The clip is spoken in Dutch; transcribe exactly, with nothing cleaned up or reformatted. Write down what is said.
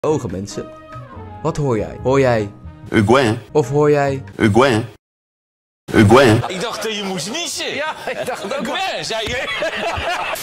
Ogen, mensen. Wat hoor jij? Hoor jij Hugwen. of hoor jij Hugwen. Hugwen. Ik dacht dat je moest niezen. Ja, ik dacht ook. Hugwen, zei je.